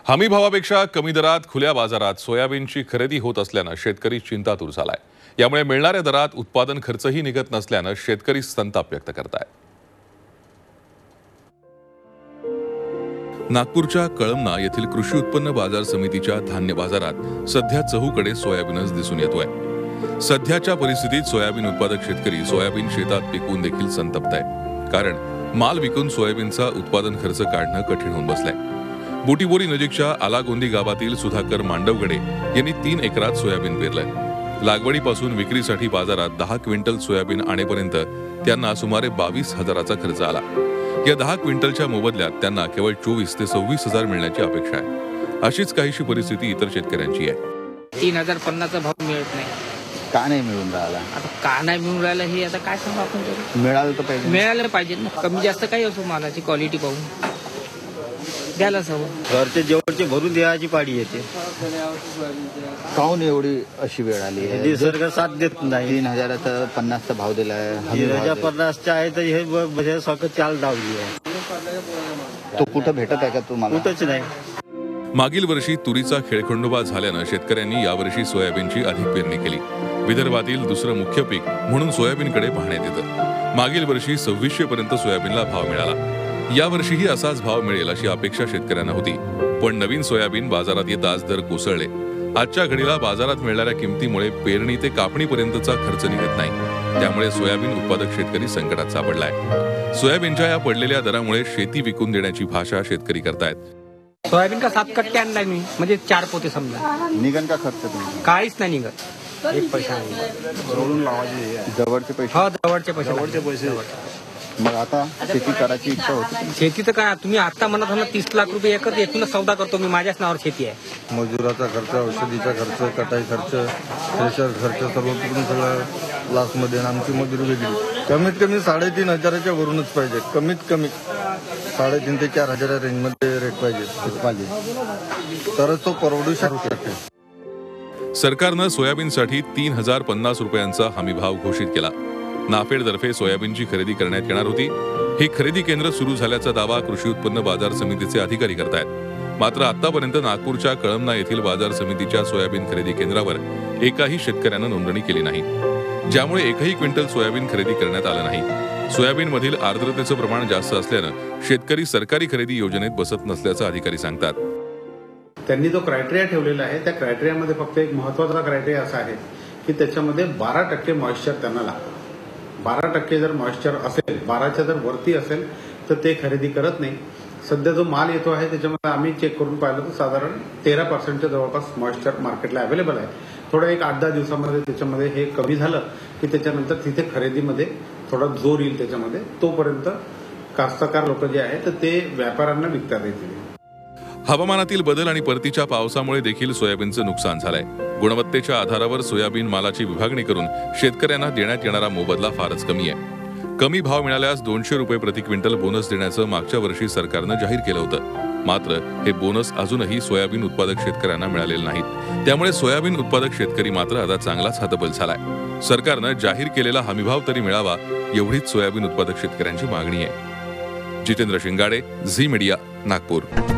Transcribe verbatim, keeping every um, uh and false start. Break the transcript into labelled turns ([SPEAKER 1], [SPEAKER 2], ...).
[SPEAKER 1] हमी भावापेक्षा कमी दरात खुल्या बाजारात सोयाबीनची खरेदी होत असल्याने शेतकरी चिंतातूर झालाय। यामुळे मिळणाऱ्या दरात उत्पादन खर्चही निघत नसल्याने शेतकरी संताप व्यक्त करतायत। नागपूरच्या कळमना येथील कृषी उत्पन्न बाजार समितीच्या धान्य बाजारात सध्या चहूकडे सोयाबीनच दिसून येतोय। सध्याच्या परिस्थितीत सोयाबीन उत्पादक शेतकरी सोयाबीन शेतात पिकवून देखील संतप्त आहे, कारण माल विकून सोयाबीनचा उत्पादन खर्च काढणं कठीण होऊन बसलंय। बुटीबोरी नजीकच्या आलागोंदी गावातील सुधाकर मांडवगडे यांनी तीन एकरात सोयाबीन पेरलंय। लागवडीपासून विक्रीसाठी बाजारात दहा क्विंटल सोयाबीन आणेपर्यंत त्यांना सुमारे बावीस हजाराचा खर्च आला। या दहा क्विंटलच्या मोबदल्यात त्यांना केवळ चोवीस ते सव्वीस हजार मिळण्याची अपेक्षा आहे। अशीच काहीशी परिस्थिती इतर शेतकऱ्यांची आहे।
[SPEAKER 2] तीन हजार पन्नासचा भाव मिळत नाही।
[SPEAKER 3] का नाही मिळून राहिला?
[SPEAKER 2] आता का नाही मिळून राहिला हे आता काय सांगू आपण तरी?
[SPEAKER 3] मिळालं तर पाहिजे,
[SPEAKER 2] मिळालं पाहिजे ना। कमी जास्त काही असो, मालाची क्वालिटी पाहून द्यायलाच हवं।
[SPEAKER 4] घरचे जवळचे भरून द्यायची पाडी येते।
[SPEAKER 3] काहून एवढी अशी वेळ आली आहे?
[SPEAKER 4] निसर्ग साथ देत नाही।
[SPEAKER 3] तीन हजाराचा पन्नासचा भाव दिलाय,
[SPEAKER 4] तीन हजार पन्नासच्या आहे तर हे म्हणजे सगळं चाल डावली आहे।
[SPEAKER 3] तो कुठं भेटत आहे का तुम्हाला?
[SPEAKER 4] कुठंच नाही।
[SPEAKER 1] मागील वर्षी तुरीचा खेळखंडोबा झाल्यानं शेतकऱ्यांनी यावर्षी सोयाबीनची अधिक पेरणी केली। विदर्भातील दुसरं मुख्य पीक म्हणून सोयाबीनकडे पाहण्यात येतं। मागील वर्षी सव्वीसशे पर्यंत सोयाबीनला भाव मिळाला। यावर्षीही असाच भाव मिळेल अशी अपेक्षा शेतकऱ्यांना होती, पण नवीन सोयाबीन बाजारात येताच दर कोसळले। आजच्या घडीला बाजारात मिळणाऱ्या किमतीमुळे पेरणी ते कापणीपर्यंतचा खर्च निघत नाही। त्यामुळे सोयाबीन उत्पादक शेतकरी संकटात सापडलाय। सोयाबीनच्या या पडलेल्या दरामुळे शेती विकून देण्याची भाषा शेतकरी करतायत।
[SPEAKER 2] सोयाबीन का सात कट्टे आणलाय मी, म्हणजे चार पोते समजा।
[SPEAKER 3] निघन का खर्च तुम्ही?
[SPEAKER 2] काहीच नाही निघत, एक पैसा नाही।
[SPEAKER 3] जवळचे पैसे?
[SPEAKER 2] हो, जवळचे पैसे।
[SPEAKER 4] जवळचे पैसे।
[SPEAKER 3] मग आता शेती करायची इच्छा होती?
[SPEAKER 2] शेती तर काय, तुम्ही आता म्हणत हो ना तीस लाख रुपये एकर, एकूणच सौदा करतो मी, माझ्याच नावावर शेती आहे।
[SPEAKER 5] मजुराचा खर्च, औषधीचा खर्च, कटाई खर्च, थ्रेशर खर्च सर्व तिकडून सगळं लास्टमध्ये आमची मजुरी वेगळी। कमीत कमी साडेतीन हजाराच्या वरूनच पाहिजे, कमीत कमी साडेतीन ते चार हजार रेंजमध्ये रेट पाहिजे पाहिजे तरच तो परवडू शकतो।
[SPEAKER 1] सरकारनं सोयाबीनसाठी तीन हजार पन्नास रुपयांचा हमी भाव घोषित केला। नाफेडतर्फे सोयाबीनची खरेदी करण्यात येणार होती। ही खरेदी केंद्र सुरू झाल्याचा दावा कृषी उत्पन्न बाजार समितीचे अधिकारी करतायत। मात्र आतापर्यंत नागपूरच्या कळमना येथील बाजार समितीच्या सोयाबीन खरेदी केंद्रावर एकाही शेतकऱ्यानं नोंदणी केली नाही, ज्यामुळे एकही क्विंटल सोयाबीन खरेदी करण्यात आलं नाही। सोयाबीनमधील आर्द्रतेचं प्रमाण जास्त असल्यानं शेतकरी सरकारी खरेदी योजनेत बसत नसल्याचं अधिकारी सांगतात।
[SPEAKER 6] त्यांनी जो क्रायटेरिया ठेवलेला आहे त्या क्रायटेरियामध्ये फक्त एक महत्वाचा क्रायटेरिया असा आहे की त्याच्यामध्ये बारा टक्के मॉइश्चर त्यांना लागतं। बारा टक्के जर मॉइश्चर असेल, बाराच्या जर वरती असेल तर ते खरेदी करत नाही। सध्या जो माल येतो आहे त्याच्यामध्ये आम्ही चेक करून पाहिलं तर साधारण तेरा पर्सेंटच्या जवळपास मॉइश्चर मार्केटला अवेलेबल आहे। थोडं एक आठ दहा दिवसामध्ये त्याच्यामध्ये हे कमी झालं की त्याच्यानंतर तिथे खरेदीमध्ये थोडा जोर येईल त्याच्यामध्ये। तोपर्यंत कास्तकार लोक जे आहेत तर ते व्यापाऱ्यांना विकता येतील।
[SPEAKER 1] हवामानातील बदल आणि परतीच्या पावसामुळे देखील सोयाबीनचं नुकसान झालंय। गुणवत्तेच्या आधारावर सोयाबीन मालाची विभागणी करून शेतकऱ्यांना देण्यात येणारा मोबदला फारच कमी आहे। कमी भाव मिळाल्यास दोनशे रुपये प्रति क्विंटल बोनस देण्याचं मागच्या वर्षी सरकारनं जाहीर केलं होतं। मात्र हे बोनस अजूनही सोयाबीन उत्पादक शेतकऱ्यांना मिळालेले नाहीत। त्यामुळे सोयाबीन उत्पादक शेतकरी मात्र आता चांगलाच हतबल झालाय। सरकारनं जाहीर केलेला हमीभाव तरी मिळावा एवढीच सोयाबीन उत्पादक शेतकऱ्यांची मागणी आहे। जितेंद्र शिंगाडे, झी मीडिया, नागपूर।